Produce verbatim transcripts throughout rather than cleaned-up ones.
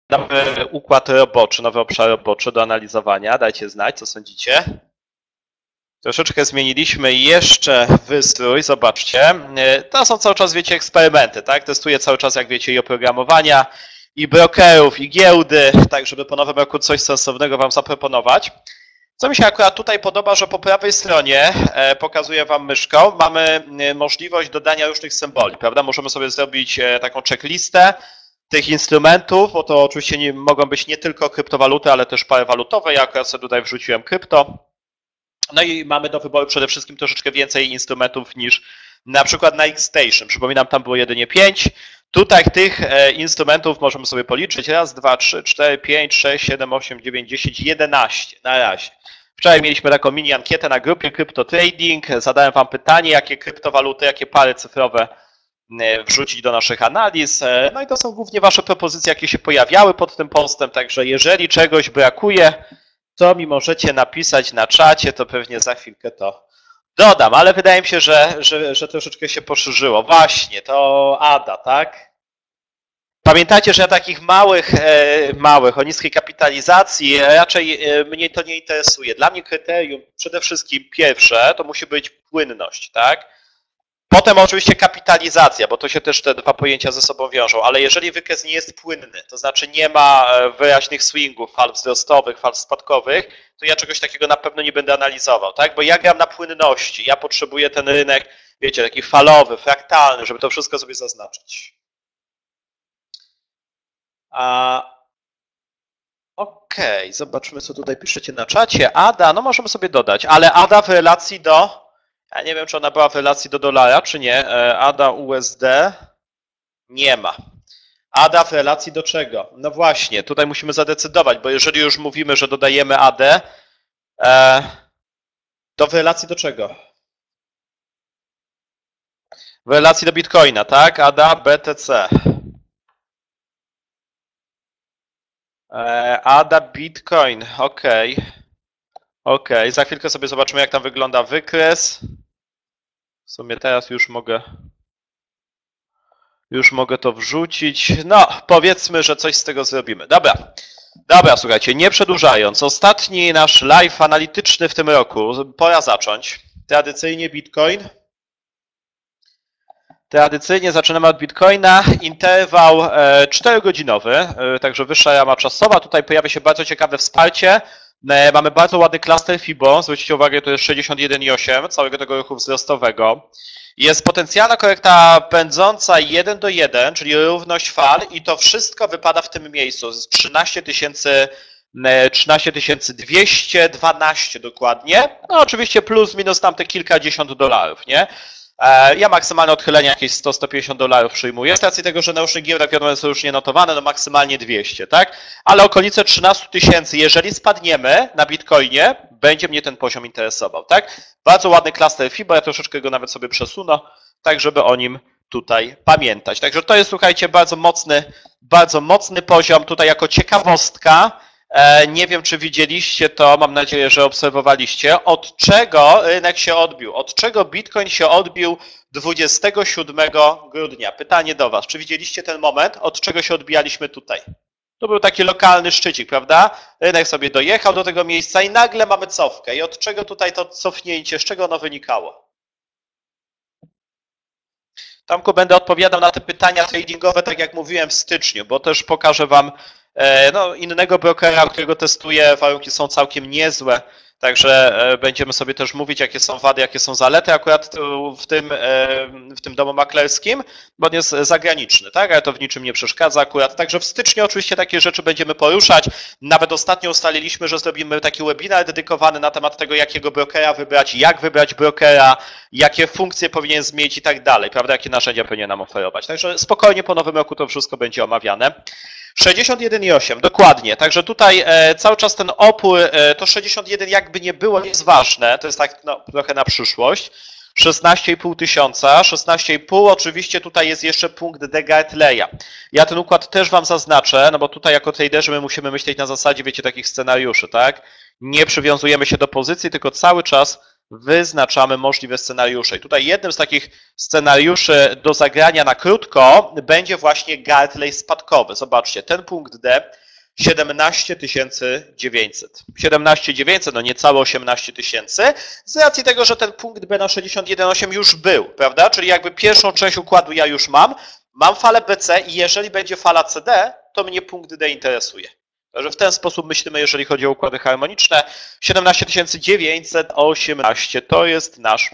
Nowy układ roboczy, nowy obszar roboczy do analizowania. Dajcie znać, co sądzicie. Troszeczkę zmieniliśmy jeszcze wystrój, zobaczcie. To są cały czas, wiecie, eksperymenty, tak? Testuję cały czas, jak wiecie, i oprogramowania, i brokerów, i giełdy, tak żeby po nowym roku coś sensownego wam zaproponować. Co mi się akurat tutaj podoba, że po prawej stronie, pokazuję wam myszką, mamy możliwość dodania różnych symboli, prawda? Możemy sobie zrobić taką checklistę tych instrumentów, bo to oczywiście nie, mogą być nie tylko kryptowaluty, ale też pary walutowe. Ja akurat sobie tutaj wrzuciłem krypto. No i mamy do wyboru przede wszystkim troszeczkę więcej instrumentów niż na przykład na Xstation. Przypominam, tam było jedynie pięć. Tutaj tych instrumentów możemy sobie policzyć. Raz, dwa, trzy, cztery, pięć, sześć, siedem, osiem, dziewięć, dziesięć, jedenaście na razie. Wczoraj mieliśmy taką mini ankietę na grupie Crypto Trading. Zadałem wam pytanie, jakie kryptowaluty, jakie pary cyfrowe wrzucić do naszych analiz. No i to są głównie wasze propozycje, jakie się pojawiały pod tym postem. Także jeżeli czegoś brakuje, to mi możecie napisać na czacie, to pewnie za chwilkę to dodam, ale wydaje mi się, że, że, że troszeczkę się poszerzyło. Właśnie, to A D A, tak? Pamiętajcie, że ja takich małych, małych, o niskiej kapitalizacji raczej mnie to nie interesuje. Dla mnie kryterium przede wszystkim pierwsze to musi być płynność, tak? Potem oczywiście kapitalizacja, bo to się też te dwa pojęcia ze sobą wiążą, ale jeżeli wykres nie jest płynny, to znaczy nie ma wyraźnych swingów, fal wzrostowych, fal spadkowych, to ja czegoś takiego na pewno nie będę analizował, tak? Bo ja gram na płynności, ja potrzebuję ten rynek, wiecie, taki falowy, fraktalny, żeby to wszystko sobie zaznaczyć. A... Okej, okay, zobaczmy, co tutaj piszecie na czacie. A D A, no możemy sobie dodać, ale A D A w relacji do... Ja nie wiem, czy ona była w relacji do dolara, czy nie. A D A U S D nie ma. A D A w relacji do czego? No właśnie, tutaj musimy zadecydować, bo jeżeli już mówimy, że dodajemy A D, to w relacji do czego? W relacji do Bitcoina, tak? A D A B T C. A D A Bitcoin, ok. Ok, za chwilkę sobie zobaczymy, jak tam wygląda wykres. W sumie teraz już mogę już mogę to wrzucić. No, powiedzmy, że coś z tego zrobimy. Dobra, dobra, słuchajcie, nie przedłużając. Ostatni nasz live analityczny w tym roku. Pora zacząć. Tradycyjnie Bitcoin. Tradycyjnie zaczynamy od Bitcoina. Interwał czterogodzinowy, także wyższa rama czasowa. Tutaj pojawia się bardzo ciekawe wsparcie. Mamy bardzo ładny klaster Fibo, zwróćcie uwagę, to jest sześćdziesiąt jeden i osiem całego tego ruchu wzrostowego. Jest potencjalna korekta pędząca jeden do jeden, czyli równość fal i to wszystko wypada w tym miejscu z trzynaście tysięcy dwieście dwanaście dokładnie. No oczywiście plus minus tam te kilkadziesiąt dolarów, nie? Ja maksymalne odchylenie jakieś sto do stu pięćdziesięciu dolarów przyjmuję, z racji tego, że na różnych giełdach wiadomo są już nie notowane, no maksymalnie dwieście, tak? Ale okolice trzynaście tysięcy, jeżeli spadniemy na Bitcoinie, będzie mnie ten poziom interesował, tak? Bardzo ładny klaster Fibo, ja troszeczkę go nawet sobie przesunę, tak żeby o nim tutaj pamiętać. Także to jest, słuchajcie, bardzo mocny, bardzo mocny poziom, tutaj jako ciekawostka. Nie wiem, czy widzieliście to, mam nadzieję, że obserwowaliście, od czego rynek się odbił, od czego Bitcoin się odbił dwudziestego siódmego grudnia. Pytanie do Was, czy widzieliście ten moment, od czego się odbijaliśmy tutaj? To był taki lokalny szczycik, prawda? Rynek sobie dojechał do tego miejsca i nagle mamy cofkę. I od czego tutaj to cofnięcie, z czego ono wynikało? Tomku, będę odpowiadał na te pytania tradingowe, tak jak mówiłem w styczniu, bo też pokażę Wam no, innego brokera, którego testuję, warunki są całkiem niezłe, także będziemy sobie też mówić, jakie są wady, jakie są zalety akurat w tym, w tym domu maklerskim, bo on jest zagraniczny, tak, ale to w niczym nie przeszkadza akurat, także w styczniu oczywiście takie rzeczy będziemy poruszać, nawet ostatnio ustaliliśmy, że zrobimy taki webinar dedykowany na temat tego, jakiego brokera wybrać, jak wybrać brokera, jakie funkcje powinien zmienić i tak dalej, prawda, jakie narzędzia powinien nam oferować, także spokojnie po nowym roku to wszystko będzie omawiane. sześćdziesiąt jeden i osiem, dokładnie, także tutaj e, cały czas ten opór, e, to sześćdziesiąt jeden jakby nie było, nie jest ważne, to jest tak no, trochę na przyszłość, szesnaście i pół tysiąca, szesnaście i pół, oczywiście tutaj jest jeszcze punkt de Gartleya. Ja ten układ też Wam zaznaczę, no bo tutaj jako traderzy my musimy myśleć na zasadzie, wiecie, takich scenariuszy, tak? Nie przywiązujemy się do pozycji, tylko cały czas wyznaczamy możliwe scenariusze. I tutaj jednym z takich scenariuszy do zagrania na krótko będzie właśnie Gartley spadkowy. Zobaczcie, ten punkt D siedemnaście tysięcy dziewięćset. siedemnaście tysięcy dziewięćset, no niecałe osiemnaście tysięcy, z racji tego, że ten punkt B na sześćdziesiąt jeden przecinek osiem już był, prawda? Czyli jakby pierwszą część układu ja już mam, mam falę B C i jeżeli będzie fala C D, to mnie punkt D interesuje. Także w ten sposób myślimy, jeżeli chodzi o układy harmoniczne. siedemnaście tysięcy dziewięćset osiemnaście to jest nasz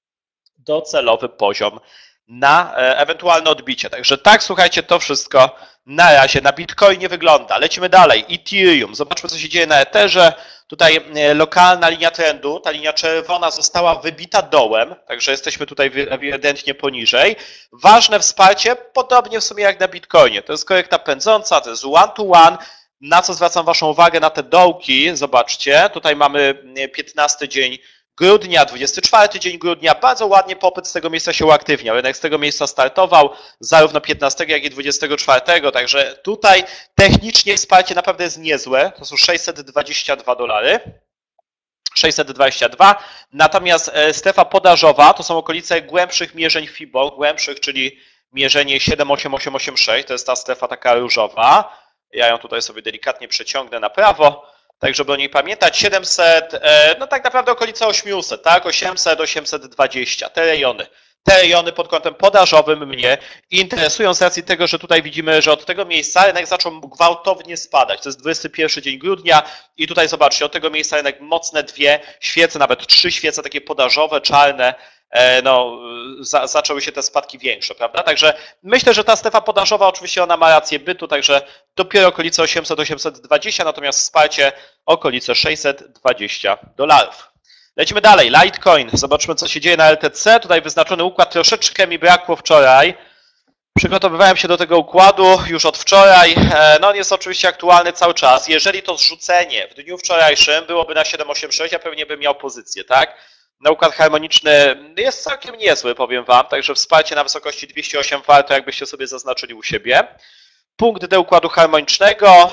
docelowy poziom na ewentualne odbicie. Także tak, słuchajcie, to wszystko na razie na Bitcoinie wygląda. Lecimy dalej. Ethereum. Zobaczmy, co się dzieje na Etherze. Tutaj lokalna linia trendu, ta linia czerwona została wybita dołem, także jesteśmy tutaj ewidentnie poniżej. Ważne wsparcie, podobnie w sumie jak na Bitcoinie. To jest korekta pędząca, to jest one to one. Na co zwracam Waszą uwagę? Na te dołki. Zobaczcie, tutaj mamy piętnasty dzień grudnia, dwudziesty czwarty dzień grudnia. Bardzo ładnie popyt z tego miejsca się uaktywniał. Rynek z tego miejsca startował zarówno piętnastego, jak i dwudziestego czwartego. Także tutaj technicznie wsparcie naprawdę jest niezłe. To są sześćset dwadzieścia dwa dolary. sześćset dwadzieścia dwa. Natomiast strefa podażowa to są okolice głębszych mierzeń Fibo, głębszych, czyli mierzenie siedem osiem osiem osiem sześć. To jest ta strefa taka różowa. Ja ją tutaj sobie delikatnie przeciągnę na prawo, tak żeby o niej pamiętać. siedemset, no tak naprawdę okolice osiemset, tak? osiemset, osiemset dwadzieścia, te rejony. Te rejony pod kątem podażowym mnie interesują z racji tego, że tutaj widzimy, że od tego miejsca rynek zaczął gwałtownie spadać. To jest dwudziesty pierwszy dzień grudnia i tutaj zobaczcie, od tego miejsca rynek mocne dwie świece, nawet trzy świece takie podażowe, czarne, no, za, zaczęły się te spadki większe, prawda? Także myślę, że ta strefa podażowa oczywiście ona ma rację bytu, także dopiero okolice osiemset, osiemset dwadzieścia, natomiast wsparcie okolice sześćset dwadzieścia dolarów. Lecimy dalej. Litecoin. Zobaczmy, co się dzieje na L T C. Tutaj wyznaczony układ troszeczkę mi brakło wczoraj. Przygotowywałem się do tego układu już od wczoraj. No on jest oczywiście aktualny cały czas. Jeżeli to zrzucenie w dniu wczorajszym byłoby na siedem osiem sześć, ja pewnie bym miał pozycję, tak? Na układ harmoniczny jest całkiem niezły, powiem Wam, także wsparcie na wysokości dwieście osiem warto, jakbyście sobie zaznaczyli u siebie. Punkt D układu harmonicznego,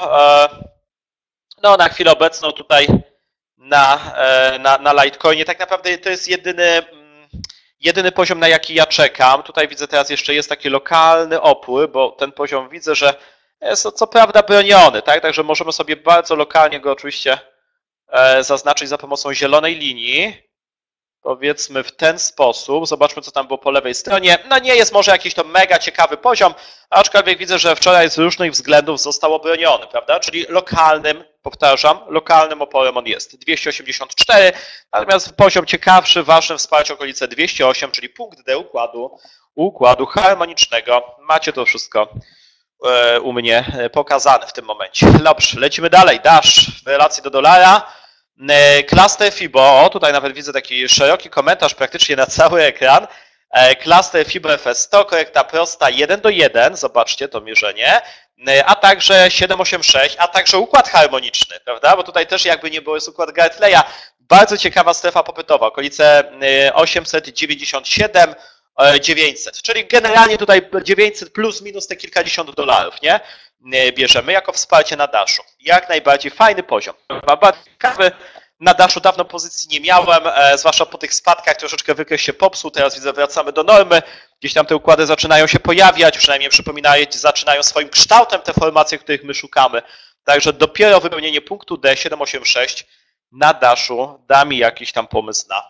no na chwilę obecną tutaj na, na, na Litecoinie tak naprawdę to jest jedyny, jedyny poziom, na jaki ja czekam. Tutaj widzę teraz jeszcze jest taki lokalny opór, bo ten poziom widzę, że jest co prawda broniony, tak? Także możemy sobie bardzo lokalnie go oczywiście zaznaczyć za pomocą zielonej linii. Powiedzmy w ten sposób. Zobaczmy, co tam było po lewej stronie. No nie jest może jakiś to mega ciekawy poziom, aczkolwiek widzę, że wczoraj z różnych względów został obroniony, prawda? Czyli lokalnym, powtarzam, lokalnym oporem on jest. dwieście osiemdziesiąt cztery, natomiast poziom ciekawszy, ważny wsparcie okolice dwieście osiem, czyli punkt D układu, układu harmonicznego. Macie to wszystko u mnie pokazane w tym momencie. Dobrze, lecimy dalej. Dash w relacji do dolara. Cluster Fibo, o tutaj nawet widzę taki szeroki komentarz praktycznie na cały ekran. Cluster Fibo F S sto, korekta prosta jeden do jeden, zobaczcie to mierzenie, a także siedem osiem sześć, a także układ harmoniczny, prawda? Bo tutaj też jakby nie było jest układ Gartleya. Bardzo ciekawa strefa popytowa, okolice osiemset dziewięćdziesiąt siedem, dziewięćset, czyli generalnie tutaj dziewięćset plus minus te kilkadziesiąt dolarów, nie? Bierzemy jako wsparcie na Dashu. Jak najbardziej fajny poziom. Bardzo ciekawy. Na Dashu dawno pozycji nie miałem, zwłaszcza po tych spadkach troszeczkę wykres się popsuł, teraz widzę wracamy do normy, gdzieś tam te układy zaczynają się pojawiać, przynajmniej przypominać, zaczynają swoim kształtem te formacje, których my szukamy. Także dopiero wypełnienie punktu D siedem osiem sześć na Dashu da mi jakiś tam pomysł na,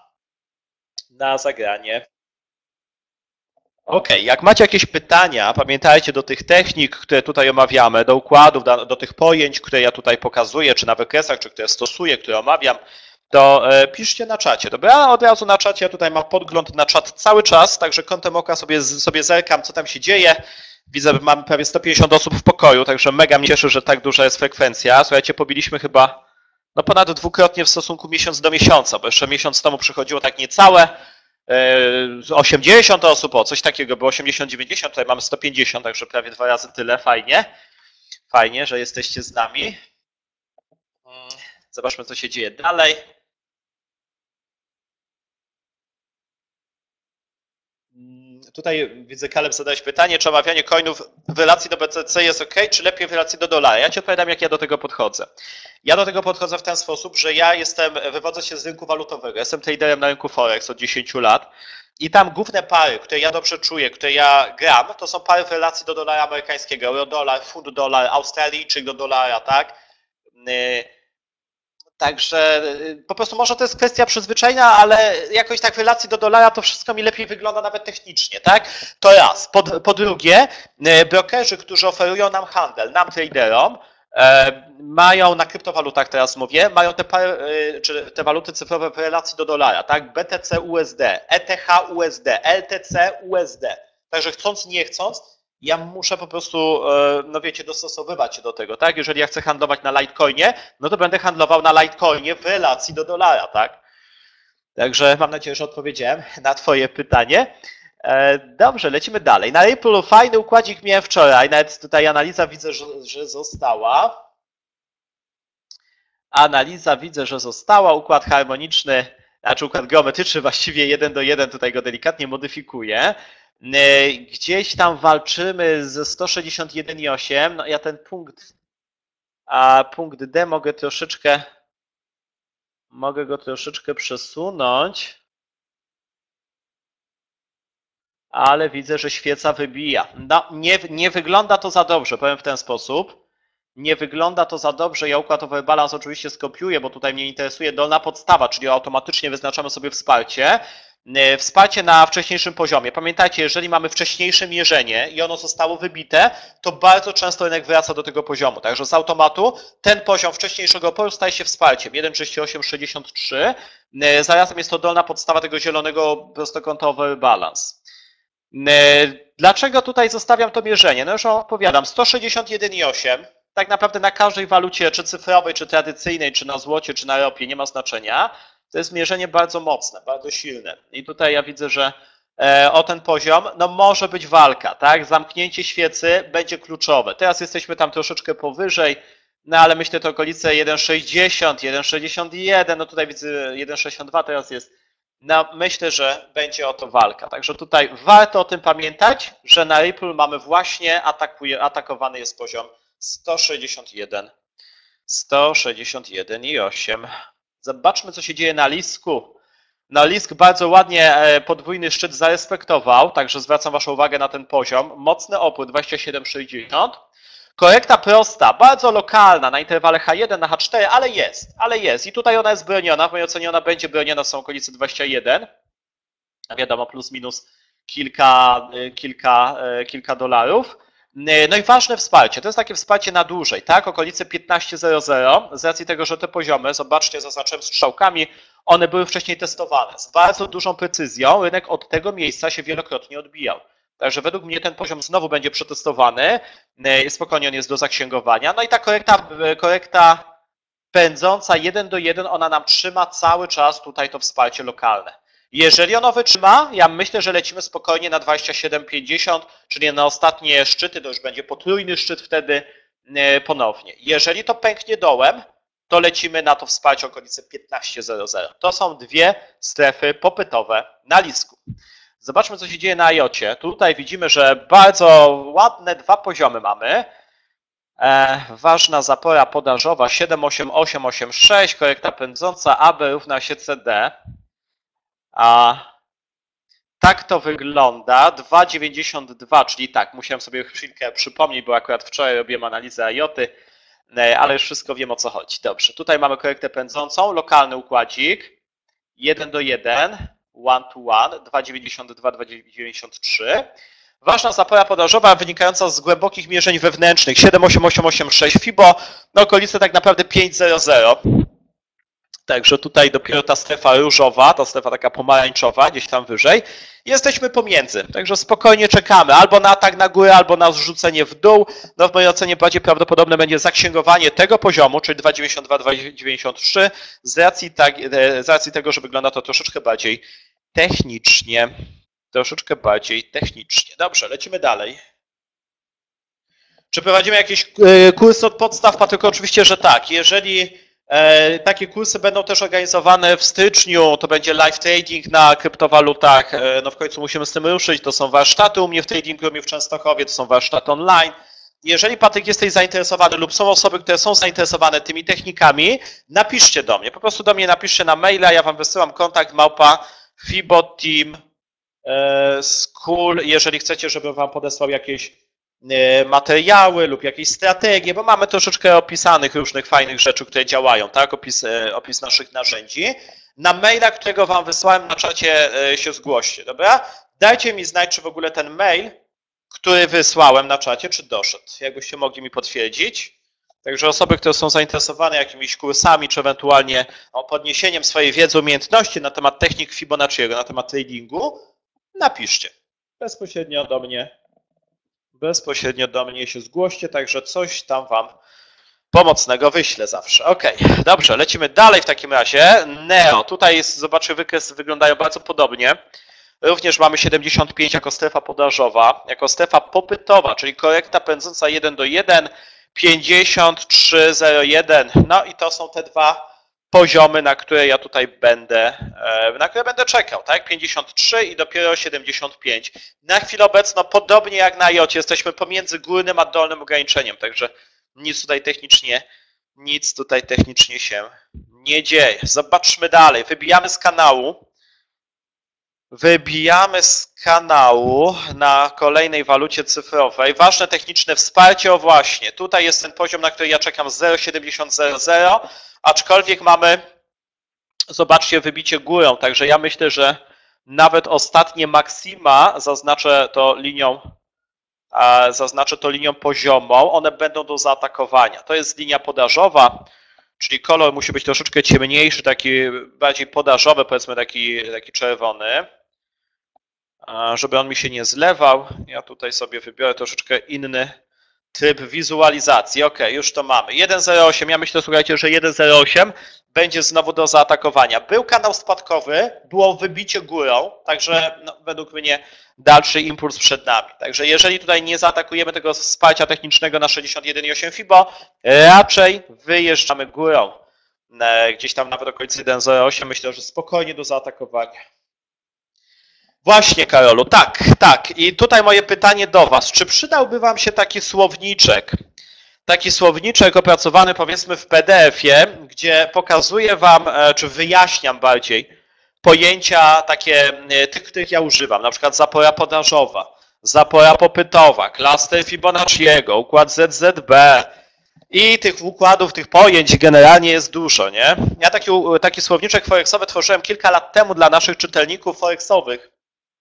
na zagranie. Ok, jak macie jakieś pytania, pamiętajcie do tych technik, które tutaj omawiamy, do układów, do, do tych pojęć, które ja tutaj pokazuję, czy na wykresach, czy które stosuję, które omawiam, to e, piszcie na czacie. Dobra, od razu na czacie, ja tutaj mam podgląd na czat cały czas, także kątem oka sobie, sobie zerkam, co tam się dzieje. Widzę, że mamy prawie sto pięćdziesiąt osób w pokoju, także mega mnie cieszy, że tak duża jest frekwencja. Słuchajcie, pobiliśmy chyba no ponad dwukrotnie w stosunku miesiąc do miesiąca, bo jeszcze miesiąc temu przychodziło tak niecałe. osiemdziesiąt osób, o coś takiego, było osiemdziesiąt dziewięćdziesiąt, tutaj mamy sto pięćdziesiąt, także prawie dwa razy tyle, fajnie. Fajnie, że jesteście z nami. Zobaczmy, co się dzieje dalej. Tutaj widzę, Kaleb, zadałeś pytanie, czy omawianie coinów w relacji do B T C jest ok, czy lepiej w relacji do dolara? Ja ci odpowiadam, jak ja do tego podchodzę. Ja do tego podchodzę w ten sposób, że ja jestem, wywodzę się z rynku walutowego, jestem traderem na rynku Forex od dziesięciu lat i tam główne pary, które ja dobrze czuję, które ja gram, to są pary w relacji do dolara amerykańskiego, euro-dolar, funt-dolar, australijczyk do dolara, tak? Także po prostu może to jest kwestia przyzwyczajenia, ale jakoś tak w relacji do dolara to wszystko mi lepiej wygląda nawet technicznie, tak? To raz. Po, po drugie, brokerzy, którzy oferują nam handel, nam traderom, mają na kryptowalutach teraz mówię, mają te, czy te waluty cyfrowe w relacji do dolara, tak? B T C U S D, E T H U S D, L T C U S D. Także chcąc, nie chcąc, ja muszę po prostu, no wiecie, dostosowywać się do tego, tak? Jeżeli ja chcę handlować na Litecoinie, no to będę handlował na Litecoinie w relacji do dolara, tak? Także mam nadzieję, że odpowiedziałem na twoje pytanie. Dobrze, lecimy dalej. Na Ripple fajny układzik miałem wczoraj, nawet tutaj analiza widzę, że, że została. Analiza widzę, że została, układ harmoniczny, znaczy układ geometryczny właściwie jeden do jeden, tutaj go delikatnie modyfikuję. Gdzieś tam walczymy ze sto sześćdziesiąt jeden i osiem, no ja ten punkt, a punkt D mogę troszeczkę, mogę go troszeczkę przesunąć, ale widzę, że świeca wybija. No, nie, nie wygląda to za dobrze, powiem w ten sposób. Nie wygląda to za dobrze. Ja układ overbalance oczywiście skopiuję, bo tutaj mnie interesuje dolna podstawa, czyli automatycznie wyznaczamy sobie wsparcie. Wsparcie na wcześniejszym poziomie. Pamiętajcie, jeżeli mamy wcześniejsze mierzenie i ono zostało wybite, to bardzo często rynek wraca do tego poziomu. Także z automatu ten poziom wcześniejszego oporu staje się wsparciem. jeden trzydzieści osiem sześćdziesiąt trzy. Zarazem jest to dolna podstawa tego zielonego prostokąta overbalance. Dlaczego tutaj zostawiam to mierzenie? No już opowiadam. sto sześćdziesiąt jeden i osiem. Tak naprawdę na każdej walucie, czy cyfrowej, czy tradycyjnej, czy na złocie, czy na ropie, nie ma znaczenia. To jest mierzenie bardzo mocne, bardzo silne. I tutaj ja widzę, że o ten poziom no może być walka, tak? Zamknięcie świecy będzie kluczowe. Teraz jesteśmy tam troszeczkę powyżej, no ale myślę, to okolice jeden sześćdziesiąt, jeden sześćdziesiąt jeden, no tutaj widzę jeden sześćdziesiąt dwa teraz jest. No myślę, że będzie o to walka. Także tutaj warto o tym pamiętać, że na Ripple mamy właśnie atakuje, atakowany jest poziom sto sześćdziesiąt jeden, sto sześćdziesiąt jeden i osiem. Zobaczmy, co się dzieje na Lisku. No Lisk bardzo ładnie podwójny szczyt zarespektował, także zwracam waszą uwagę na ten poziom. Mocny opór dwadzieścia siedem sześćdziesiąt. Korekta prosta, bardzo lokalna na interwale H jeden na H cztery, ale jest, ale jest. I tutaj ona jest broniona, w mojej ocenie ona będzie broniona, są okolice dwadzieścia jeden. Wiadomo, plus minus kilka, kilka, kilka dolarów. No i ważne wsparcie, to jest takie wsparcie na dłużej, tak? Okolice piętnaście zero zero, z racji tego, że te poziomy, zobaczcie, zaznaczyłem strzałkami, one były wcześniej testowane. Z bardzo dużą precyzją rynek od tego miejsca się wielokrotnie odbijał. Także według mnie ten poziom znowu będzie przetestowany, spokojnie on jest do zaksięgowania. No i ta korekta, korekta pędząca jeden do jeden, ona nam trzyma cały czas tutaj to wsparcie lokalne. Jeżeli ono wytrzyma, ja myślę, że lecimy spokojnie na dwadzieścia siedem pięćdziesiąt, czyli na ostatnie szczyty, to już będzie potrójny szczyt wtedy ponownie. Jeżeli to pęknie dołem, to lecimy na to wsparcie okolice piętnaście zero zero. To są dwie strefy popytowe na Lisku. Zobaczmy, co się dzieje na I O T-cie. Tutaj widzimy, że bardzo ładne dwa poziomy mamy. E, ważna zapora podażowa siedem osiem osiem osiem sześć, korekta pędząca A B równa się C D. A tak to wygląda. dwa dziewięćdziesiąt dwa, czyli tak, musiałem sobie chwilkę przypomnieć, bo akurat wczoraj robiłem analizę I O T-y, ale już wszystko wiem, o co chodzi. Dobrze, tutaj mamy korektę pędzącą, lokalny układzik, jeden do jeden, one to one, dwa dziewięćdziesiąt dwa, dwa dziewięćdziesiąt trzy. Ważna zapora podażowa wynikająca z głębokich mierzeń wewnętrznych, siedem osiem osiem osiem sześć, FIBO, no okolice tak naprawdę pięć zero zero. Także tutaj dopiero ta strefa różowa, ta strefa taka pomarańczowa, gdzieś tam wyżej, jesteśmy pomiędzy. Także spokojnie czekamy albo na atak na górę, albo na zrzucenie w dół. No w mojej ocenie bardziej prawdopodobne będzie zaksięgowanie tego poziomu, czyli dwa dziewięćdziesiąt dwa, dwa dziewięćdziesiąt trzy, z racji, tak, z racji tego, że wygląda to troszeczkę bardziej technicznie. Troszeczkę bardziej technicznie. Dobrze, lecimy dalej. Czy prowadzimy jakiś kurs od podstaw, Patryku? Oczywiście, że tak. Jeżeli Takie kursy będą też organizowane w styczniu, to będzie live trading na kryptowalutach, no w końcu musimy z tym ruszyć, to są warsztaty u mnie w Trading Roomie w Częstochowie, to są warsztaty online. Jeżeli, Patryk, jesteś zainteresowany lub są osoby, które są zainteresowane tymi technikami, napiszcie do mnie, po prostu do mnie napiszcie na maila, ja wam wysyłam kontakt małpa fiboteam school, jeżeli chcecie, żebym wam podesłał jakieś materiały lub jakieś strategie, bo mamy troszeczkę opisanych różnych fajnych rzeczy, które działają, tak? Opis, opis naszych narzędzi. Na maila, którego wam wysłałem na czacie, się zgłoście, dobra? Dajcie mi znać, czy w ogóle ten mail, który wysłałem na czacie, czy doszedł. Jakbyście mogli mi potwierdzić. Także osoby, które są zainteresowane jakimiś kursami, czy ewentualnie podniesieniem swojej wiedzy, umiejętności na temat technik Fibonacciego, na temat tradingu, napiszcie bezpośrednio do mnie. Bezpośrednio do mnie się zgłoście, także coś tam wam pomocnego wyślę zawsze. Ok, dobrze, lecimy dalej w takim razie. Neo, tutaj jest, zobaczcie, wykresy wyglądają bardzo podobnie. Również mamy siedemdziesiąt pięć jako strefa podażowa, jako strefa popytowa, czyli korekta pędząca jeden do jeden, pięćdziesiąt trzy zero jeden. No i to są te dwa poziomy, na które ja tutaj będę, na które będę czekał, tak? pięćdziesiąt trzy i dopiero siedemdziesiąt pięć. Na chwilę obecną, podobnie jak na jocie, jesteśmy pomiędzy górnym a dolnym ograniczeniem, także nic tutaj technicznie, nic tutaj technicznie się nie dzieje. Zobaczmy dalej. Wybijamy z kanału. Wybijamy z kanału na kolejnej walucie cyfrowej. Ważne techniczne wsparcie, o właśnie, tutaj jest ten poziom, na który ja czekam zero przecinek siedemdziesiąt zero zero, aczkolwiek mamy, zobaczcie, wybicie górą, także ja myślę, że nawet ostatnie maksima, zaznaczę to linią, zaznaczę to linią poziomą, one będą do zaatakowania. To jest linia podażowa, czyli kolor musi być troszeczkę ciemniejszy, taki bardziej podażowy, powiedzmy taki, taki czerwony, żeby on mi się nie zlewał. Ja tutaj sobie wybiorę troszeczkę inny tryb wizualizacji. Ok, już to mamy. jeden zero osiem, ja myślę, słuchajcie, że jeden zero osiem będzie znowu do zaatakowania. Był kanał spadkowy, było wybicie górą, także no, według mnie dalszy impuls przed nami. Także jeżeli tutaj nie zaatakujemy tego wsparcia technicznego na sześćdziesiąt jeden i osiem Fibo, raczej wyjeżdżamy górą. Gdzieś tam nawet okolicy jeden zero osiem, myślę, że spokojnie do zaatakowania. Właśnie, Karolu, tak, tak. I tutaj moje pytanie do was. Czy przydałby wam się taki słowniczek, taki słowniczek opracowany powiedzmy w P D F-ie, gdzie pokazuję wam, czy wyjaśniam bardziej pojęcia takie, tych, których ja używam, na przykład zapora podażowa, zapora popytowa, klaster Fibonacciego, układ Z Z B i tych układów, tych pojęć generalnie jest dużo, nie? Ja taki, taki słowniczek forexowy tworzyłem kilka lat temu dla naszych czytelników forexowych.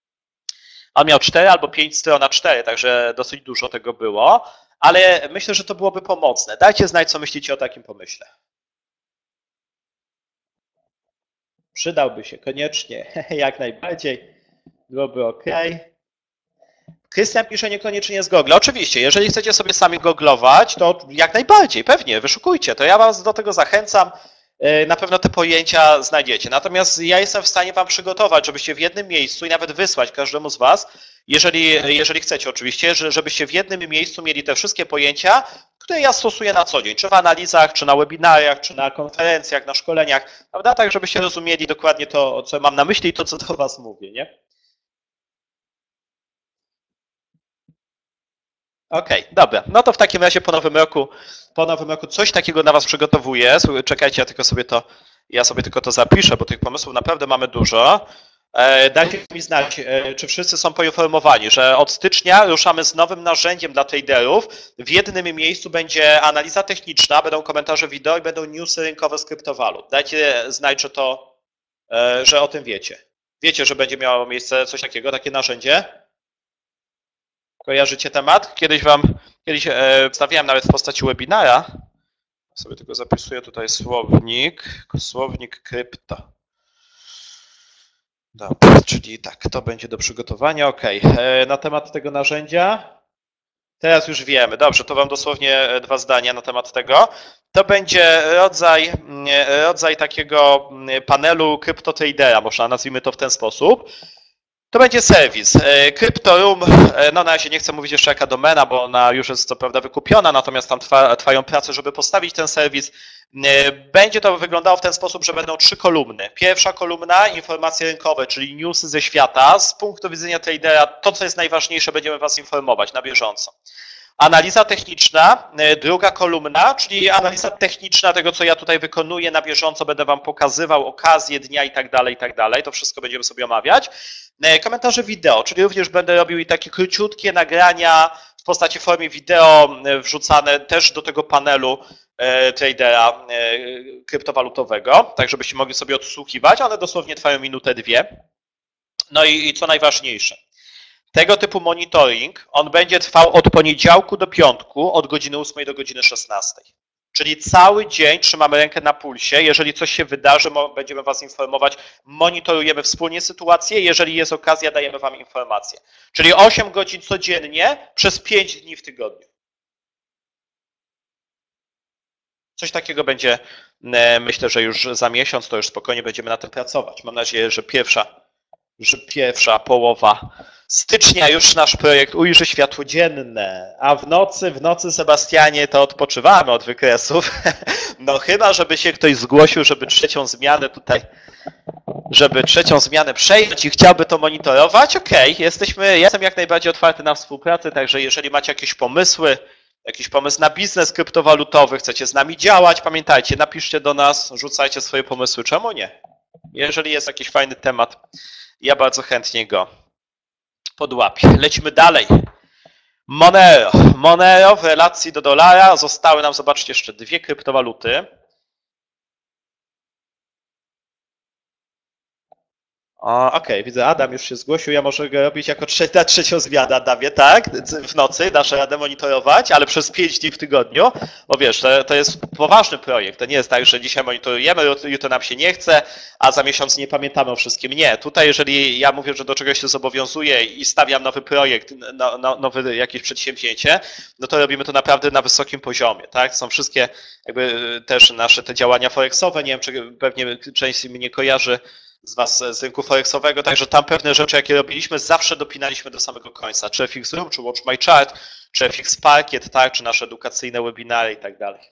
On miał cztery albo pięć stron na cztery, także dosyć dużo tego było, ale myślę, że to byłoby pomocne. Dajcie znać, co myślicie o takim pomyśle. Przydałby się koniecznie, jak najbardziej, byłoby ok. Krystian pisze niekoniecznie z Google. Oczywiście, jeżeli chcecie sobie sami googlować, to jak najbardziej, pewnie, wyszukujcie, to ja was do tego zachęcam. Na pewno te pojęcia znajdziecie. Natomiast ja jestem w stanie wam przygotować, żebyście w jednym miejscu i nawet wysłać każdemu z was, jeżeli, jeżeli chcecie oczywiście, żebyście w jednym miejscu mieli te wszystkie pojęcia, które ja stosuję na co dzień, czy w analizach, czy na webinariach, czy na konferencjach, na szkoleniach, prawda? Tak, żebyście rozumieli dokładnie to, co mam na myśli i to, co do was mówię, nie? Okej, okay, dobra. No to w takim razie po nowym roku, po nowym roku coś takiego na was przygotowuję. Czekajcie, ja tylko sobie to, ja sobie tylko to zapiszę, bo tych pomysłów naprawdę mamy dużo. Dajcie mi znać, czy wszyscy są poinformowani, że od stycznia ruszamy z nowym narzędziem dla traderów. W jednym miejscu będzie analiza techniczna, będą komentarze wideo i będą newsy rynkowe z kryptowalut. Dajcie znać, że to, że o tym wiecie. Wiecie, że będzie miało miejsce coś takiego, takie narzędzie? Kojarzycie temat? Kiedyś wam, kiedyś wstawiałem nawet w postaci webinara. Sobie tylko zapisuję tutaj słownik, słownik krypto. Dobra, czyli tak, to będzie do przygotowania, ok. Na temat tego narzędzia, teraz już wiemy, dobrze, to wam dosłownie dwa zdania na temat tego. To będzie rodzaj, rodzaj takiego panelu kryptotradera, można nazwijmy to w ten sposób. To będzie serwis. CryptoRoom, no na razie nie chcę mówić jeszcze jaka domena, bo ona już jest co prawda wykupiona, natomiast tam trwa, trwają prace, żeby postawić ten serwis. Będzie to wyglądało w ten sposób, że będą trzy kolumny. Pierwsza kolumna, informacje rynkowe, czyli newsy ze świata. Z punktu widzenia tradera, to co jest najważniejsze, będziemy Was informować na bieżąco. Analiza techniczna, druga kolumna, czyli analiza techniczna tego, co ja tutaj wykonuję na bieżąco, będę Wam pokazywał okazje dnia i tak dalej, i tak dalej. To wszystko będziemy sobie omawiać. Komentarze wideo, czyli również będę robił i takie króciutkie nagrania w postaci formie wideo wrzucane też do tego panelu tradera kryptowalutowego, tak żebyście mogli sobie odsłuchiwać. One dosłownie trwają minutę, dwie. No i, i co najważniejsze. Tego typu monitoring, on będzie trwał od poniedziałku do piątku, od godziny ósmej do godziny szesnastej. Czyli cały dzień trzymamy rękę na pulsie. Jeżeli coś się wydarzy, będziemy Was informować. Monitorujemy wspólnie sytuację. Jeżeli jest okazja, dajemy Wam informacje. Czyli osiem godzin codziennie przez pięć dni w tygodniu. Coś takiego będzie, myślę, że już za miesiąc, to już spokojnie będziemy na tym pracować. Mam nadzieję, że pierwsza, że pierwsza połowa stycznia już nasz projekt ujrzy światło dzienne, a w nocy, w nocy, Sebastianie, to odpoczywamy od wykresów. No chyba, żeby się ktoś zgłosił, żeby trzecią zmianę tutaj, żeby trzecią zmianę przejąć i chciałby to monitorować, okej, okay, jesteśmy, jestem jak najbardziej otwarty na współpracę, także jeżeli macie jakieś pomysły, jakiś pomysł na biznes kryptowalutowy, chcecie z nami działać, pamiętajcie, napiszcie do nas, rzucajcie swoje pomysły, czemu nie? Jeżeli jest jakiś fajny temat, ja bardzo chętnie go podłapię. Lecimy dalej. Monero. Monero w relacji do dolara zostały nam, zobaczcie, jeszcze dwie kryptowaluty. Okej, okay, widzę, Adam już się zgłosił, ja może go robić jako trzecia, trzecią zmianę, Adamie, tak? W nocy dasz radę monitorować, ale przez pięć dni w tygodniu, bo wiesz, to, to jest poważny projekt, to nie jest tak, że dzisiaj monitorujemy, jutro nam się nie chce, a za miesiąc nie pamiętamy o wszystkim. Nie, tutaj jeżeli ja mówię, że do czegoś się zobowiązuję i stawiam nowy projekt, no, no, nowe jakieś przedsięwzięcie, no to robimy to naprawdę na wysokim poziomie, tak? Są wszystkie jakby też nasze te działania forexowe, nie wiem, czy pewnie część mnie kojarzy z Was z rynku forexowego, także tam pewne rzeczy, jakie robiliśmy, zawsze dopinaliśmy do samego końca, czy F X Room, czy Watch My Chart, czy F X Parkiet, tak, czy nasze edukacyjne webinary i tak dalej.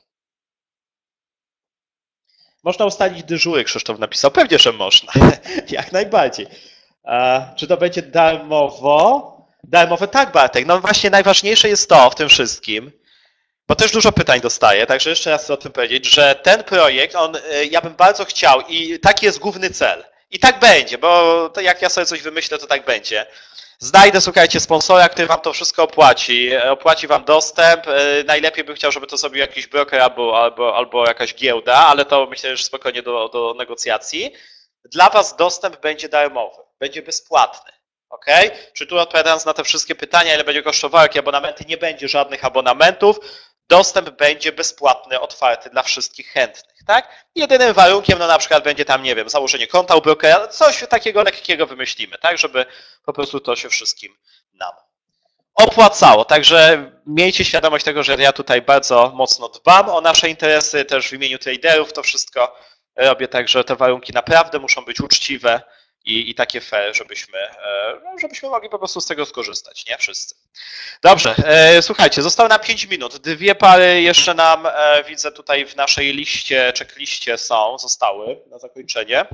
Można ustalić dyżury, Krzysztof napisał. Pewnie, że można. Jak najbardziej. A, czy to będzie darmowo? Darmowe, tak, Bartek. No właśnie najważniejsze jest to w tym wszystkim, bo też dużo pytań dostaję, także jeszcze raz chcę o tym powiedzieć, że ten projekt, on, ja bym bardzo chciał i taki jest główny cel. I tak będzie, bo to jak ja sobie coś wymyślę, to tak będzie. Znajdę, słuchajcie, sponsora, który Wam to wszystko opłaci, opłaci Wam dostęp. Najlepiej bym chciał, żeby to zrobił jakiś broker albo, albo, albo jakaś giełda, ale to myślę, że spokojnie do, do negocjacji. Dla Was dostęp będzie darmowy, będzie bezpłatny. Ok? Czy tu odpowiadając na te wszystkie pytania, ile będzie kosztowało, jakie abonamenty, nie będzie żadnych abonamentów. Dostęp będzie bezpłatny, otwarty dla wszystkich chętnych, tak? Jedynym warunkiem, no na przykład będzie tam, nie wiem, założenie konta u brokera, coś takiego lekkiego wymyślimy, tak? Żeby po prostu to się wszystkim nam opłacało. Także miejcie świadomość tego, że ja tutaj bardzo mocno dbam o nasze interesy, też w imieniu traderów to wszystko robię, tak, że te warunki naprawdę muszą być uczciwe i, i takie fair, żebyśmy, żebyśmy mogli po prostu z tego skorzystać, nie? Wszyscy. Dobrze, słuchajcie, zostało nam pięć minut. Dwie pary jeszcze nam, widzę tutaj w naszej liście, checkliście są, zostały na zakończenie.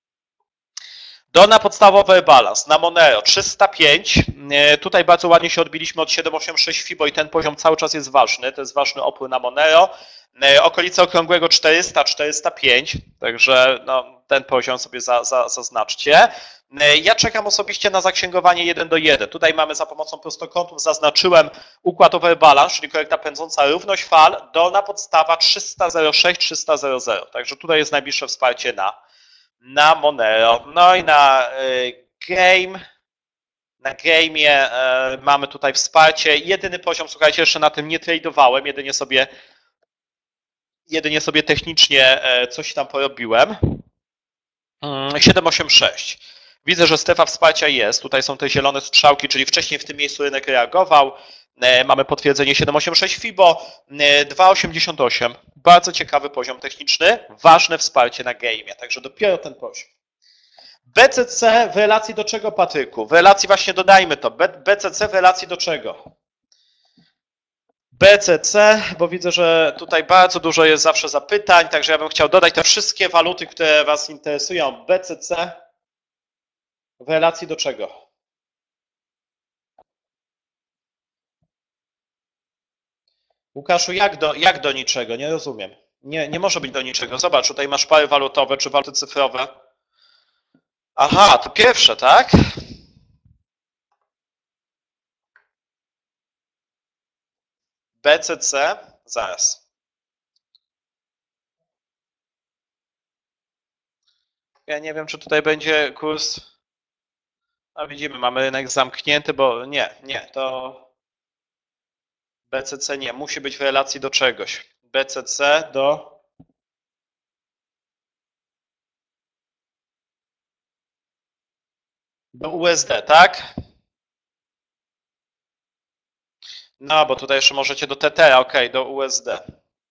Dolna podstawowy balans na Monero trzysta pięć. Tutaj bardzo ładnie się odbiliśmy od siedem osiemdziesiąt sześć FIBO i ten poziom cały czas jest ważny. To jest ważny opór na Monero. Okolice okrągłego czterysta czterysta pięć, także no, ten poziom sobie za, za, zaznaczcie. Ja czekam osobiście na zaksięgowanie jeden do jeden. Tutaj mamy za pomocą prostokątów, zaznaczyłem układ overbalance, czyli korekta pędząca równość fal, dolna podstawa trzysta zero sześć trzysta zero zero. Także tutaj jest najbliższe wsparcie na, na Monero. No i na y, game. Na game'ie y, mamy tutaj wsparcie. Jedyny poziom, słuchajcie, jeszcze na tym nie tradowałem, jedynie sobie jedynie sobie technicznie coś tam porobiłem. siedem osiemdziesiąt sześć. Widzę, że strefa wsparcia jest. Tutaj są te zielone strzałki, czyli wcześniej w tym miejscu rynek reagował. Mamy potwierdzenie siedem osiemdziesiąt sześć FIBO, dwa osiemdziesiąt osiem. Bardzo ciekawy poziom techniczny. Ważne wsparcie na game'ie, także dopiero ten poziom. B C C w relacji do czego, Patryku? W relacji właśnie dodajmy to. B C C w relacji do czego? B C C, bo widzę, że tutaj bardzo dużo jest zawsze zapytań, także ja bym chciał dodać te wszystkie waluty, które Was interesują. B C C w relacji do czego? Łukaszu, jak do, jak do niczego? Nie rozumiem. Nie, nie może być do niczego. Zobacz, tutaj masz pary walutowe czy waluty cyfrowe. Aha, to pierwsze, tak? B C C, zaraz. Ja nie wiem, czy tutaj będzie kurs. No widzimy, mamy rynek zamknięty, bo nie, nie, to B C C nie, musi być w relacji do czegoś. B C C do do U S D, tak? No, bo tutaj jeszcze możecie do T T, ok, do U S D.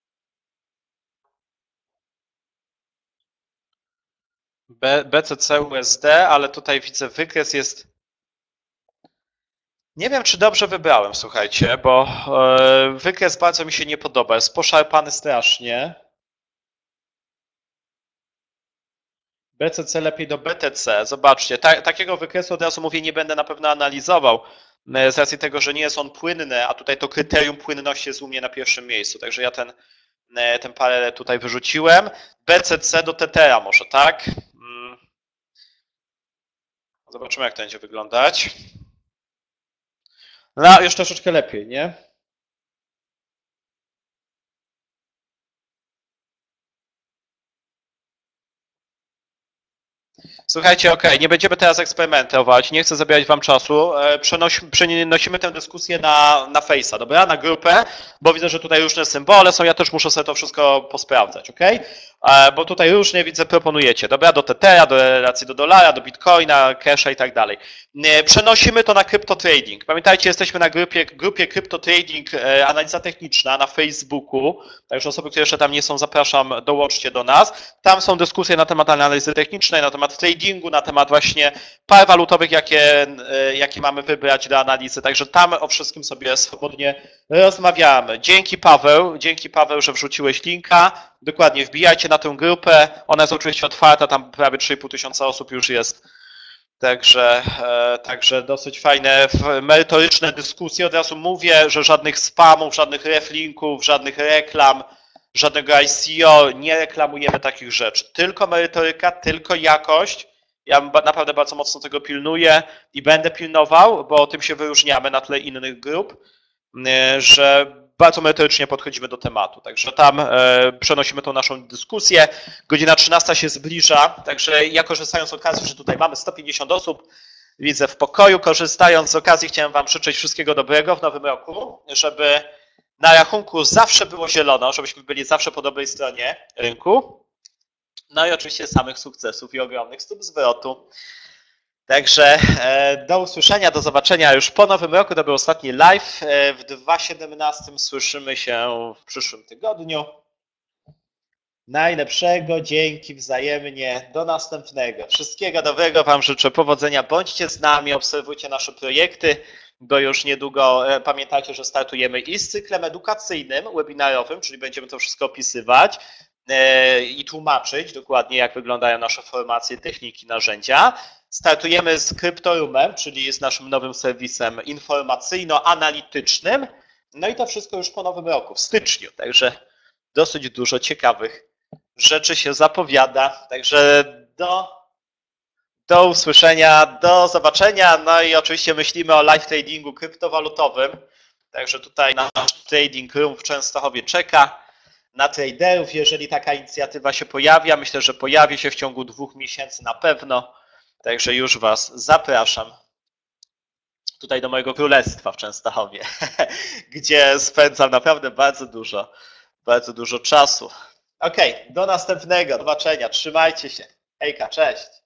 B C C U S D, ale tutaj widzę wykres jest. Nie wiem, czy dobrze wybrałem, słuchajcie, bo wykres bardzo mi się nie podoba. Jest poszarpany strasznie. B C C lepiej do B T C. Zobaczcie, ta, takiego wykresu od razu mówię, nie będę na pewno analizował, z racji tego, że nie jest on płynny, a tutaj to kryterium płynności jest u mnie na pierwszym miejscu. Także ja ten, ten parę tutaj wyrzuciłem. B C C do T T A może, tak? Zobaczymy, jak to będzie wyglądać. No, już troszeczkę lepiej, nie? Słuchajcie, ok, nie będziemy teraz eksperymentować, nie chcę zabierać wam czasu. Przenosimy, przenosimy tę dyskusję na, na Face'a, dobra? Na grupę, bo widzę, że tutaj różne symbole są, ja też muszę sobie to wszystko posprawdzać, ok? Bo tutaj różnie widzę, proponujecie, dobra? Do Tethera, do relacji do dolara, do Bitcoina, Casha i tak dalej. Przenosimy to na Crypto Trading. Pamiętajcie, jesteśmy na grupie, grupie Crypto Trading, analiza techniczna na Facebooku, także osoby, które jeszcze tam nie są, zapraszam, dołączcie do nas. Tam są dyskusje na temat analizy technicznej, na temat tradingu, na temat właśnie par walutowych, jakie, jakie mamy wybrać do analizy. Także tam o wszystkim sobie swobodnie rozmawiamy. Dzięki Paweł, dzięki Paweł, że wrzuciłeś linka. Dokładnie, wbijajcie na tę grupę. Ona jest oczywiście otwarta, tam prawie trzy i pół tysiąca osób już jest. Także, także dosyć fajne, merytoryczne dyskusje. Od razu mówię, że żadnych spamów, żadnych reflinków, żadnych reklam, żadnego I C O, nie reklamujemy takich rzeczy. Tylko merytoryka, tylko jakość. Ja naprawdę bardzo mocno tego pilnuję i będę pilnował, bo tym się wyróżniamy na tle innych grup, że bardzo merytorycznie podchodzimy do tematu. Także tam przenosimy tą naszą dyskusję. Godzina trzynasta się zbliża, także ja korzystając z okazji, że tutaj mamy sto pięćdziesiąt osób, widzę w pokoju, korzystając z okazji chciałem wam życzyć wszystkiego dobrego w nowym roku, żeby na rachunku zawsze było zielono, żebyśmy byli zawsze po dobrej stronie rynku. No i oczywiście samych sukcesów i ogromnych stóp zwrotu. Także do usłyszenia, do zobaczenia już po nowym roku. To był ostatni live. W dwa tysiące siedemnastym słyszymy się w przyszłym tygodniu. Najlepszego, dzięki wzajemnie. Do następnego. Wszystkiego dobrego wam życzę, powodzenia. Bądźcie z nami, obserwujcie nasze projekty, bo już niedługo pamiętajcie, że startujemy i z cyklem edukacyjnym, webinarowym, czyli będziemy to wszystko opisywać i tłumaczyć dokładnie, jak wyglądają nasze formacje, techniki, narzędzia. Startujemy z CryptoRoomem, czyli z naszym nowym serwisem informacyjno-analitycznym. No i to wszystko już po nowym roku, w styczniu. Także dosyć dużo ciekawych rzeczy się zapowiada. Także do, do usłyszenia, do zobaczenia. No i oczywiście myślimy o live tradingu kryptowalutowym. Także tutaj nasz trading room w Częstochowie czeka na traderów, jeżeli taka inicjatywa się pojawia. Myślę, że pojawi się w ciągu dwóch miesięcy na pewno. Także już was zapraszam tutaj do mojego królestwa w Częstochowie, gdzie spędzam naprawdę bardzo dużo, bardzo dużo czasu. Okej, do następnego, do zobaczenia, trzymajcie się. Hejka, cześć.